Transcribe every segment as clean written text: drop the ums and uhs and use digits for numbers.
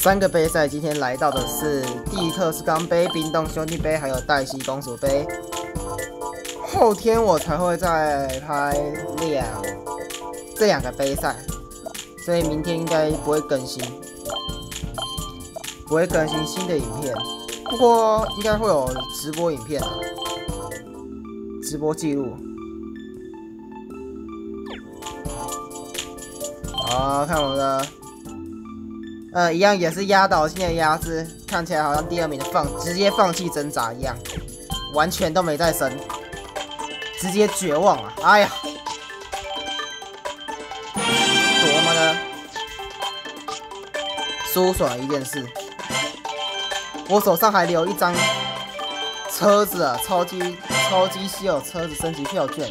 3个杯赛，今天来到的是蒂特斯冈杯、冰冻兄弟杯，还有黛西公主杯。后天我才会再拍这2个杯赛，所以明天应该不会更新，新的影片。不过应该会有直播影片啊，直播记录。好，看我的。一样也是压倒性的压制，看起来好像第2名的直接放弃挣扎一样，完全都没再升，直接绝望啊！哎呀，多么的舒爽的一件事！我手上还留一张车子啊，超级稀有车子升级票券，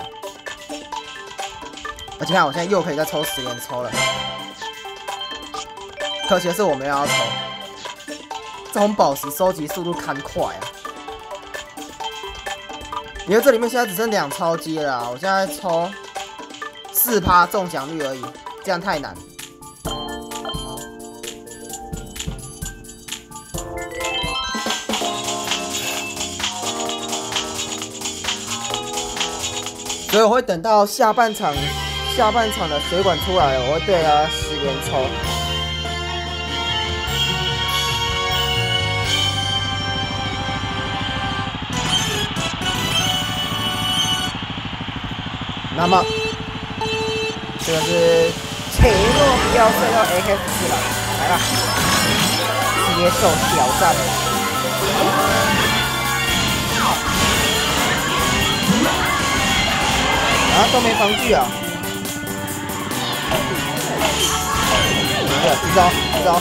而且看我现在又可以再抽10连抽了。可惜的是我没有要抽，这种宝石收集速度堪快啊！因为这里面现在只剩2超机了啦，我现在抽4%中奖率而已，这样太难。所以我会等到下半场的水管出来了，我会对它10连抽。那么，这个是切诺比奥赛到 X4了，来吧，接受挑战。啊，都没防具啊！这招。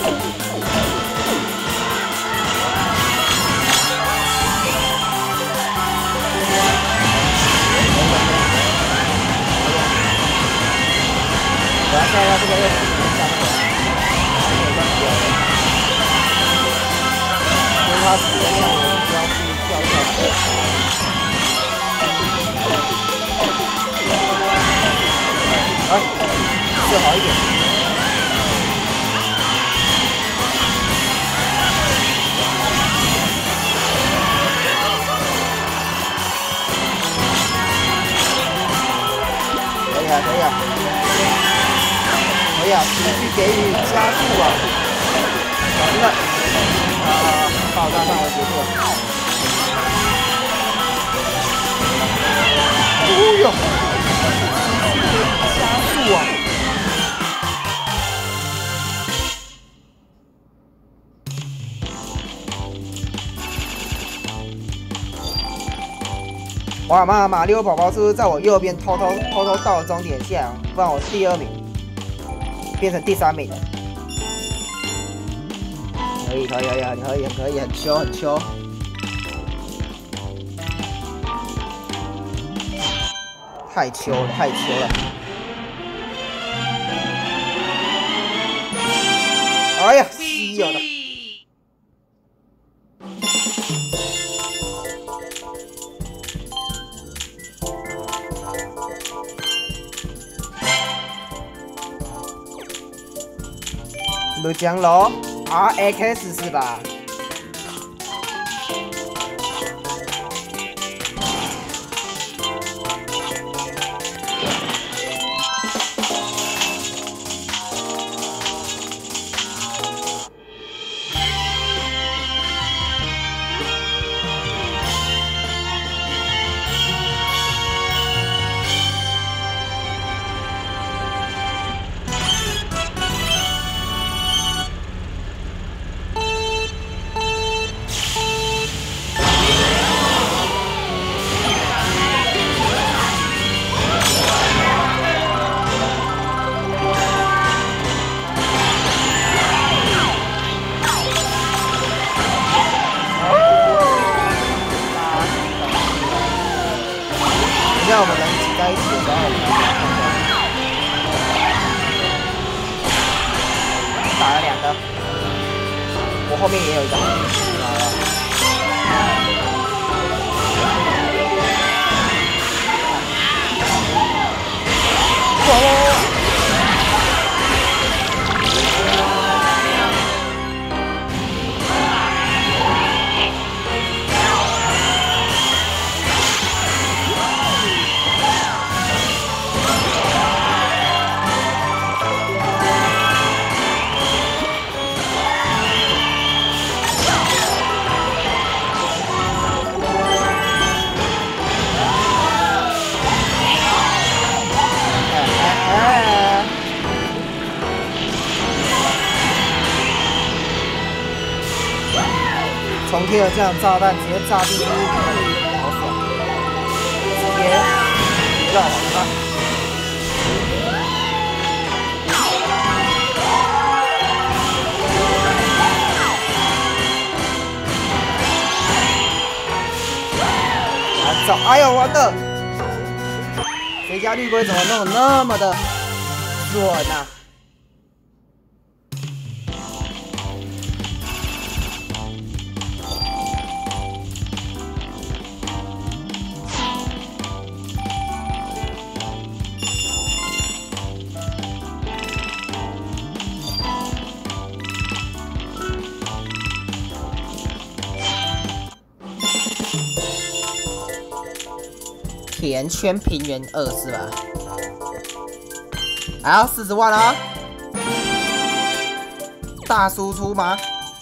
我要看一下这个又是怎么下的，因为他时间上我需要去跳一跳。哎，就好一点。可以啊。可以啊，持续给予加速啊！小心了，爆炸范围结束了。哦哟，加速啊！哇妈，马里奥宝宝是不是在我右边偷偷到了终点线，不然我第2名。变成第3名了，可以，很秋，太秋了，哎呀，稀有的，不讲喽 ，RX 是吧？让我们能挤在一起的时候，打了2个，我后面也有一个， 重贴了这样炸弹，直接炸地狱，好爽！直接绕好看。来走！哎呦我的！谁家绿龟怎么弄得那么的准啊？ 甜圈平原2是吧？还要40万啊！大输出吗？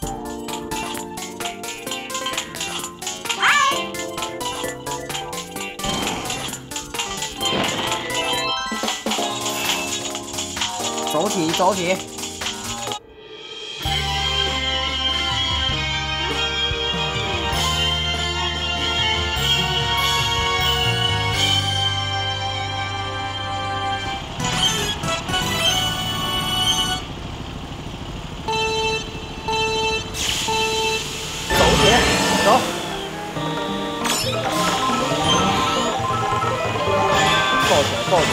走起，走起！ 走，够久，够久。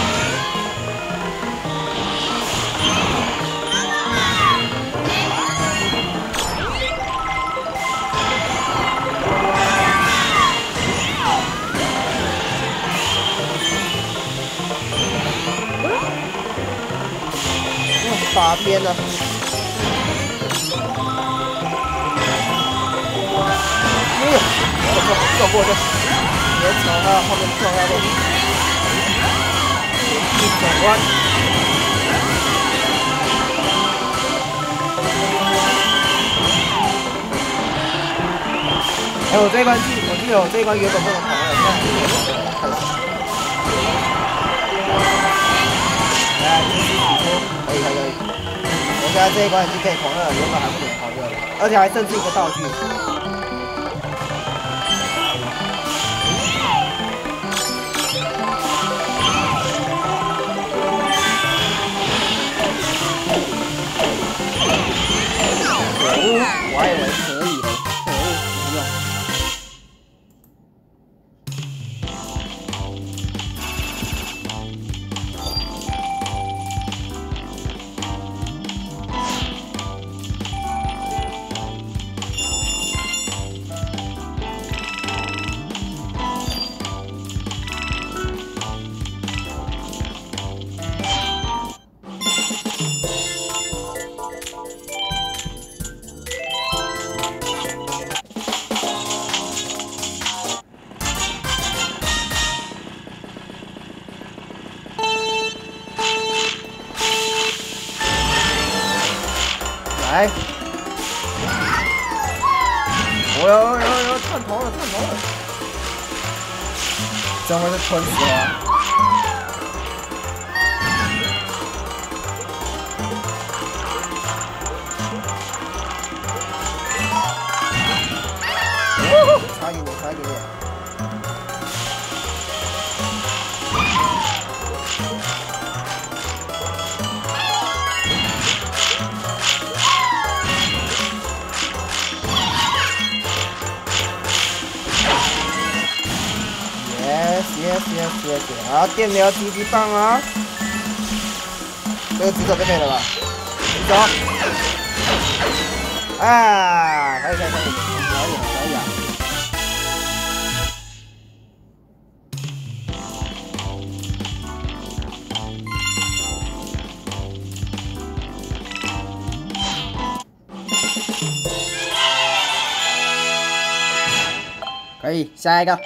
打边了。 绕过去，别朝他后面撞下去，一转弯。哎，我这一关我记得我这一关原本不能跑的，现在开始。来，及时取出，可以。我现在这一关已经可以狂热了，原本还不能狂热了，而且还剩1个道具。 我还以为可以嘞，可恶，不用。来！探头了！怎么是吞死啊？差一点。 Yes，好，电流狙击棒啊！这个直走就可以了吧？走！啊，可以啊！可以，下一个。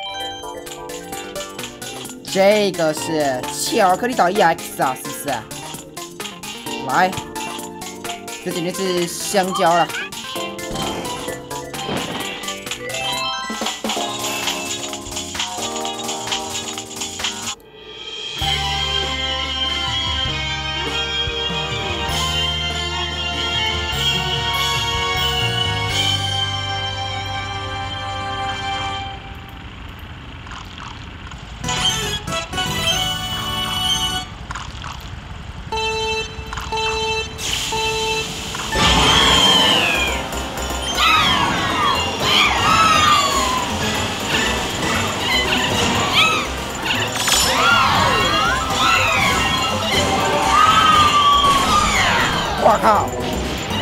这个是巧克力岛 EX 啊，是不是啊？来，这简直是香蕉了。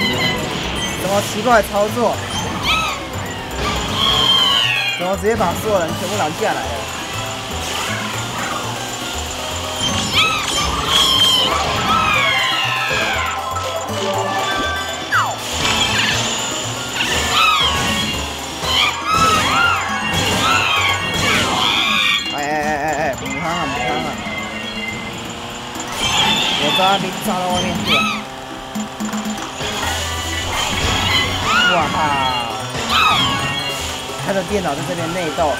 什么奇怪的操作？怎么直接把所有人全部拦下来了？母汤啊！我抓兵抓到外面去了！哇靠！他的电脑在这边内斗。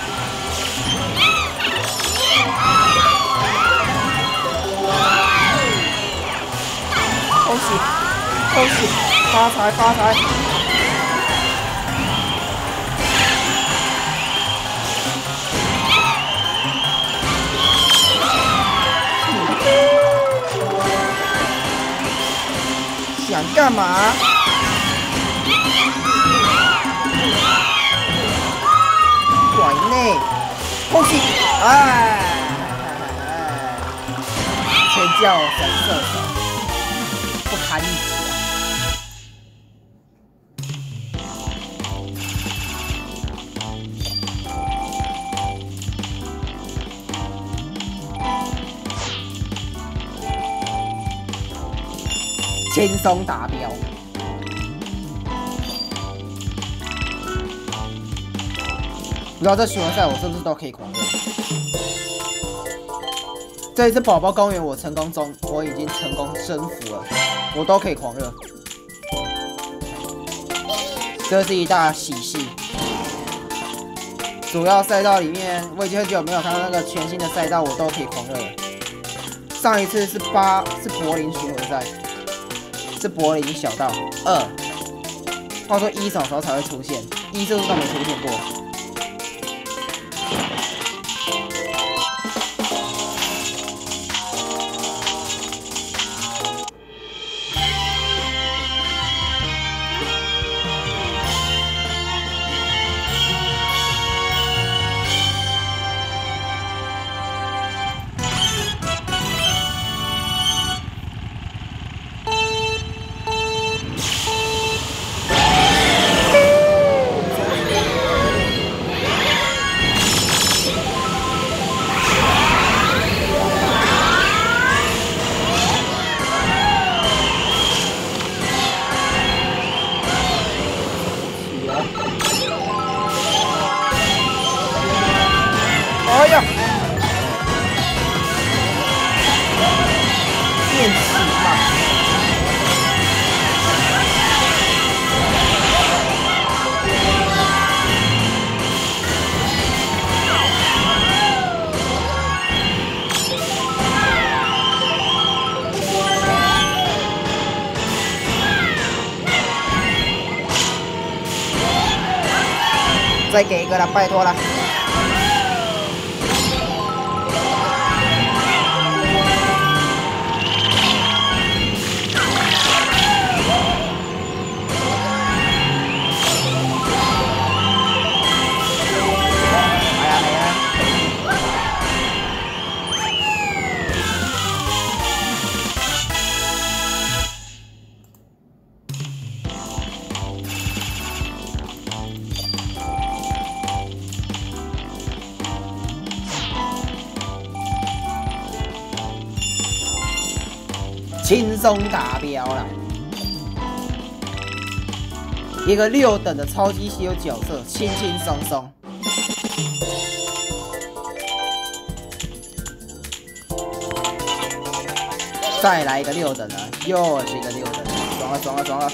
恭喜！发财！想干嘛？馆内，恭喜！全叫神射手，不堪一击啊！轻松达标。不知道这巡回赛我是不是都可以狂热？这一次宝宝公园我已经成功征服了，我都可以狂热。这是一大喜事。主要赛道里面，我已经很久没有看到那个全新的赛道，我都可以狂热了。上一次是柏林巡回赛。是柏林小道2，话说1什么时候才会出现？1是不是都没出现过？哎呀！电死嘛！再给一个了，拜托了。轻松达标了，一个6等的超级稀有角色，轻轻松松。再来一个6等的，又是一个6等的，爽了！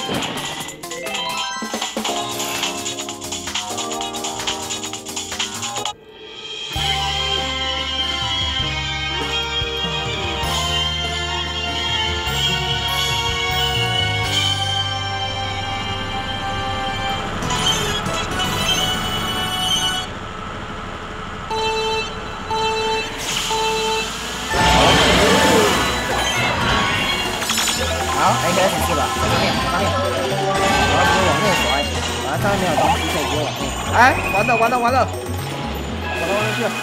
好，应该是吧？上面，然后直接往内甩，反正上面没有东西，可以直接往内。哎，完了，跑到外面去了。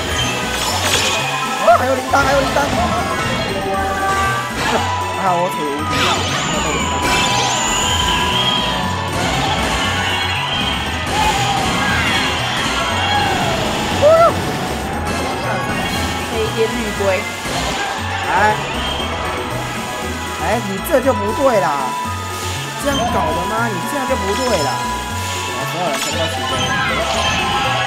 哦，还有铃铛。还好我处于无敌，没有被铃铛。 哎，你这就不对啦，这样搞的吗？你这样就不对啦。所有人全都起飞。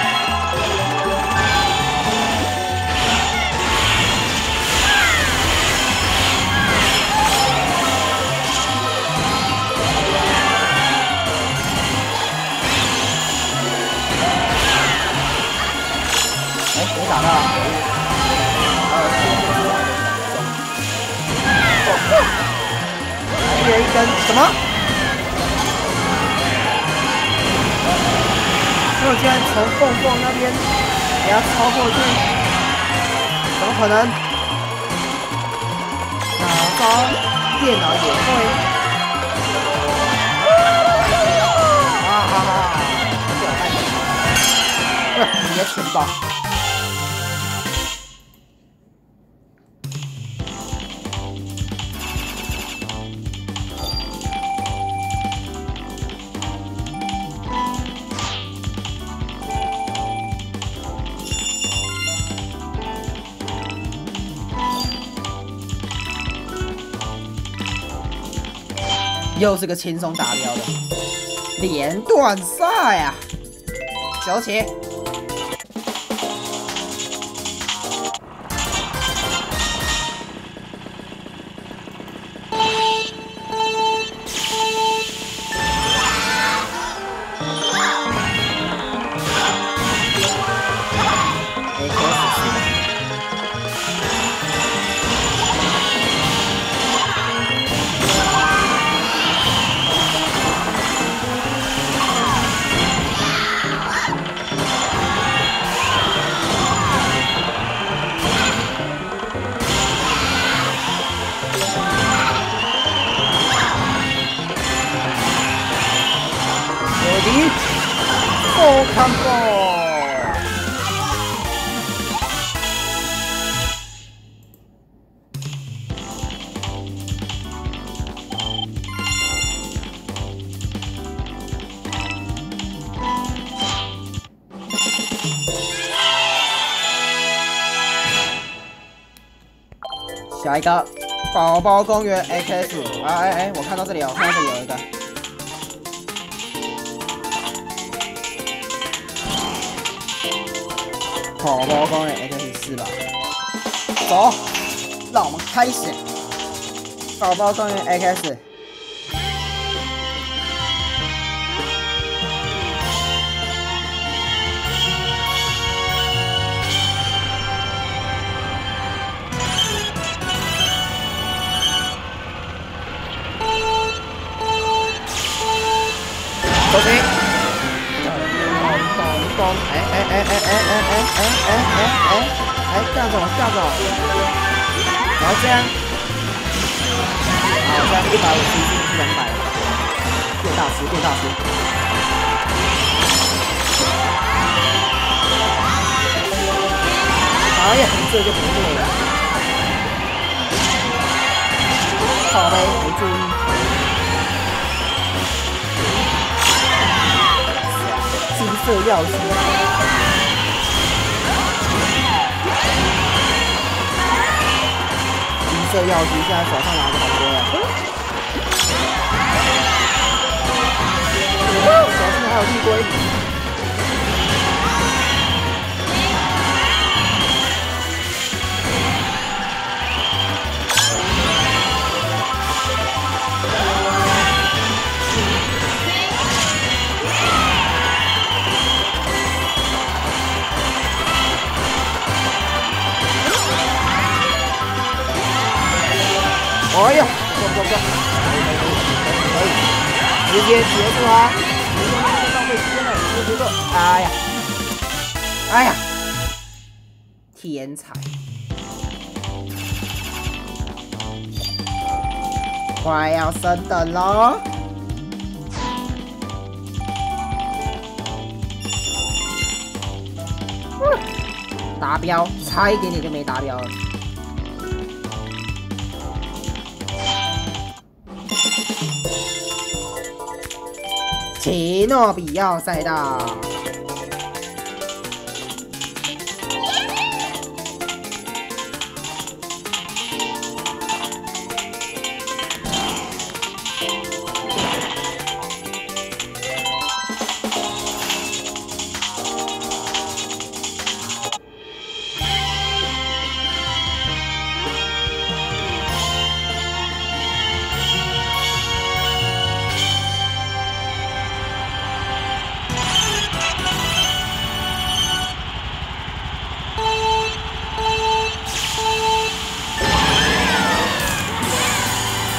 没打到，一人一根，什么？如果竟然从缝那边给他超过去，怎么可能？哪招电脑也会？你也蠢爆！又是个轻松达标的连段赛啊！小起。Full combo！ 下一个宝宝公园 XS， 哎，我看到这里哦，我看到这里有一个。宝宝公园 X4吧，走，让我们开始。宝宝公园 X， 走起！咚！哎，干什么？然后这样，好，这样150是200，变大师。哎呀，这就不对了。好呗，没注意。金色钥匙。这钥匙现在手上拿着好多呀！小心还有绿龟！哎呀，不，可以，直接结束啊！不浪费时间了，直接结束。哎呀，天才！快要升等喽！达标，差一点点就没达标了。奇诺比奥赛道，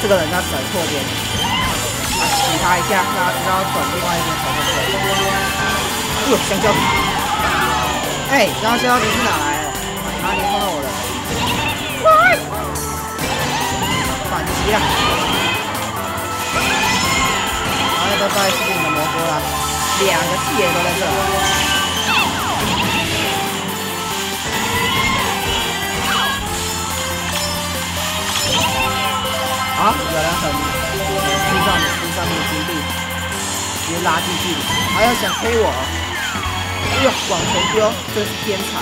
这个人他甩错边，啊，洗他一下，让他知道转另外一边才会对。哟，香蕉！哎，刚刚香蕉皮是哪来的？哪里碰到我了？喂！反击了！然后拜拜是你的蘑菇了，2个铁都在这。好，有人很地上面的金币，直接拉进去，还要想黑我，哎呦，往前丢，真是天才！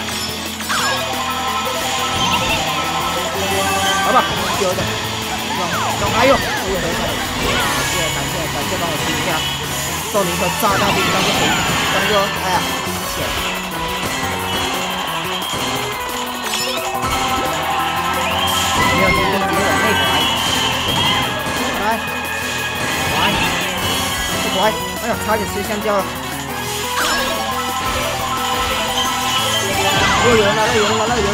好吧，丢一点，哎呦，我有回手，感谢帮我清一下，送你一颗炸弹兵当做哎呀，钱。没有金币，直接往内拐。拐，哎呀，差点吃香蕉了！哦，有人来了！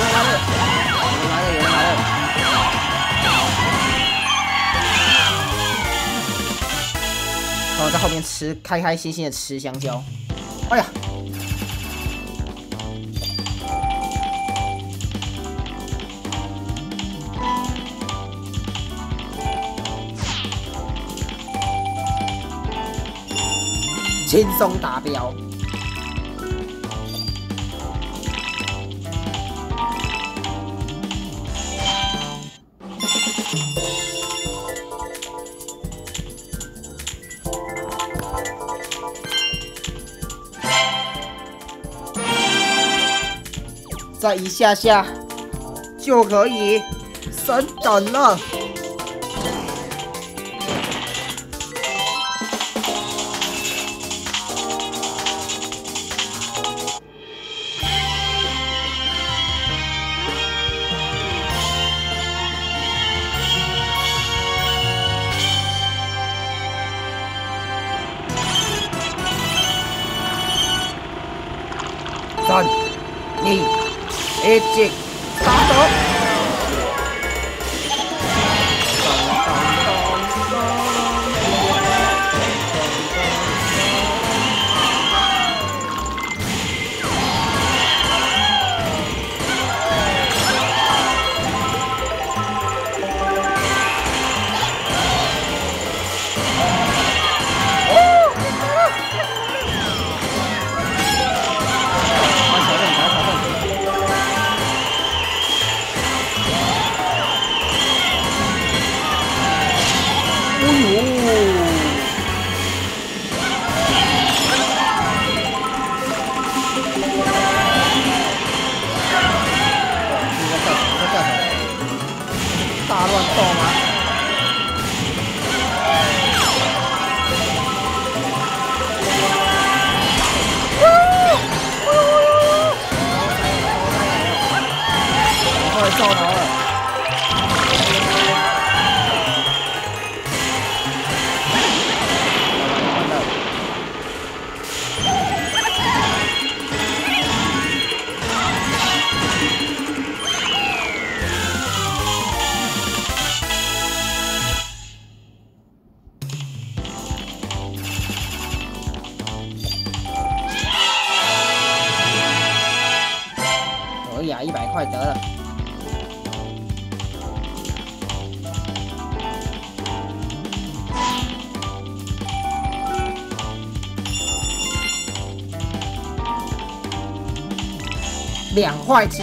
然后在后面吃，开开心心的吃香蕉。哎呀！轻松达标。再一下下就可以升等了。3、2、1，打倒！大乱斗吗？快照逃了！可以啊，100块得了。2块钱。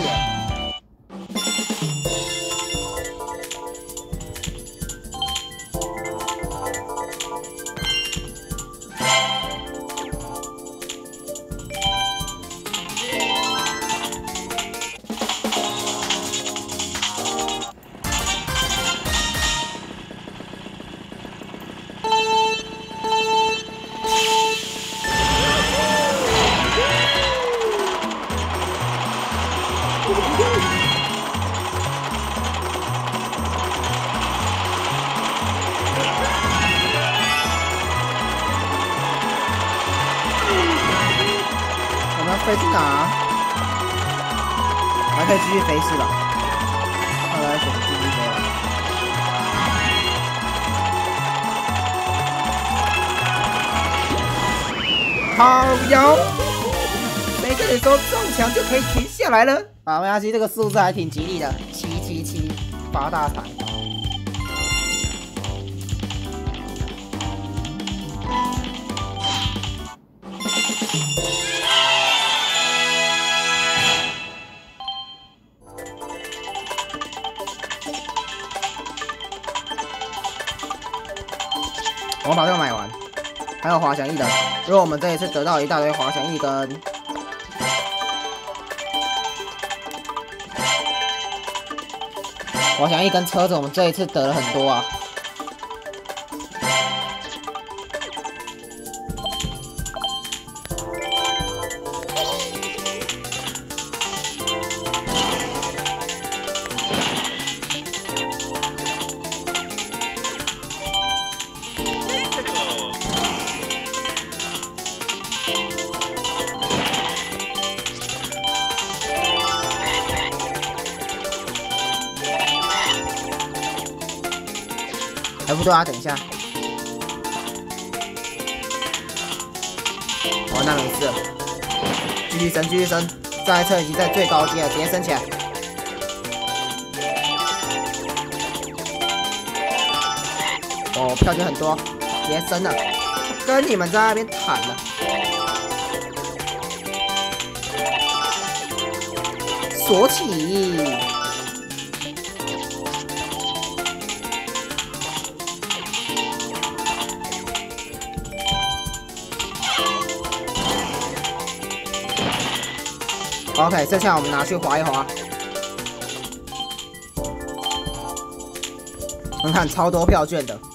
我们要飞去哪？还可以继续飞是吧？后来选择继续飞了。 好有，没跟你说撞墙就可以停下来了。啊，没关系，这个数字还挺吉利的，777发大财。我们把这个买完，还有滑翔翼的，因为我们这一次得到一大堆滑翔翼跟车子，我们这一次得了很多啊。哎，不对啊，等一下。哦，那没事了。继续升，继续升。这台车已经在最高阶了，直接升起来。哦，票券很多，直接升了。跟你们在那边谈了。锁起。OK， 剩下我们拿去滑一滑。你看，超多票券的。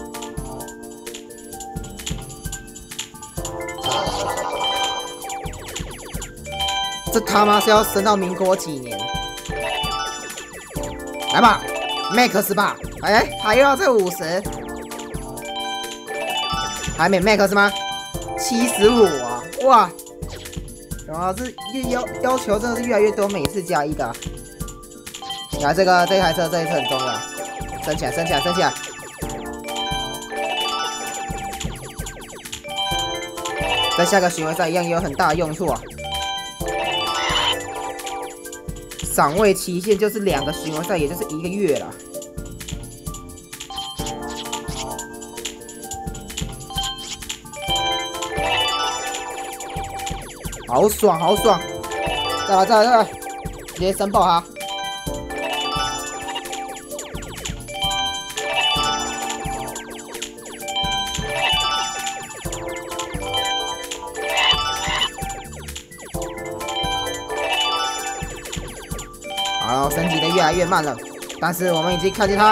这他妈是要升到民国几年？来吧 ，Max 吧！哎，还要再50？还没 Max 吗？75啊！哇！然后是要求真的是越来越多，每次加1的、啊。来，这台车这一次很重要，升起来，升起来，升起来！在下个巡回赛一样也有很大的用处啊。赏味期限就是2个巡回赛，也就是1个月了。好爽，好爽！再来，再来，再来！直接升爆它！好，升级的越来越慢了，但是我们已经看见它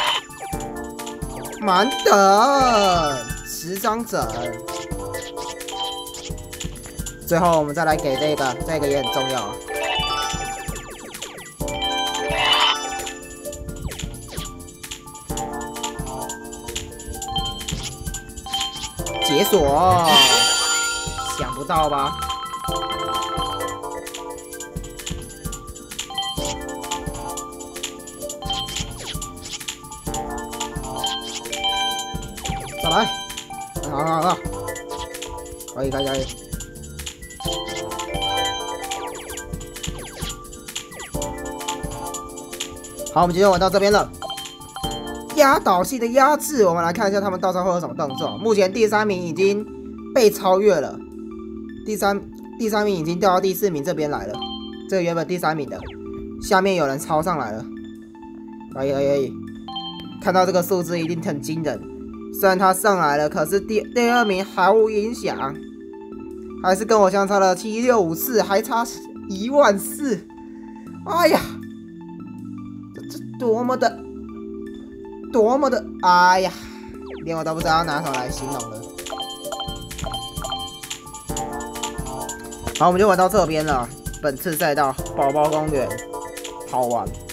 满等10张整。最后我们再来给这个也很重要啊。解锁，想不到吧？再来，好，可以。好，我们今天玩到这边了。压倒性的压制，我们来看一下他们到时候会有什么动作。目前第3名已经被超越了，第三名已经掉到第4名这边来了。这个原本第3名的，下面有人超上来了。可以，看到这个数字一定很惊人。虽然他上来了，可是第2名毫无影响，还是跟我相差了7654，还差14000。哎呀！这多么的，哎呀，连我都不知道拿什么来形容了。好，我们就玩到这边了。本次赛道宝宝公园好玩。